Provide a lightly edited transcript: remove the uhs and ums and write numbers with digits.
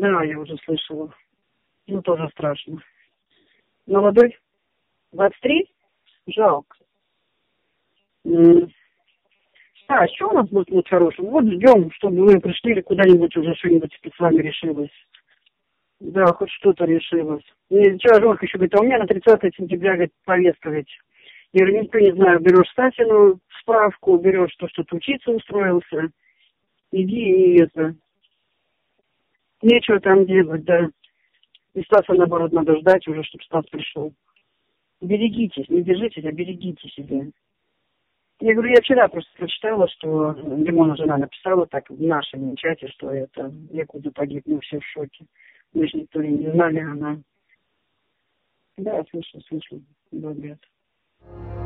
Да, я уже слышала. Ну, тоже страшно. Молодой? 23? Жалко. А что у нас будет хорошего? Вот ждем, чтобы вы пришли или куда-нибудь уже что-нибудь с вами решилось. Да, хоть что-то решилось. И вчера Жорка еще говорит, а у меня на 30 сентября, говорит, повестка, говорит. Я говорю, никто не знаю, берешь Стасину справку, берешь то, что ты учиться устроился. Иди и это. Нечего там делать, да. И Стаса, наоборот, надо ждать уже, чтобы Стас пришел. Берегитесь, не держитесь, а берегите себя. Я говорю, я вчера просто прочитала, что Лимона жена написала так в нашем чате, что это Якуда погиб, мы все в шоке. Мы же никто не знали, она... Да, слышу, говорят.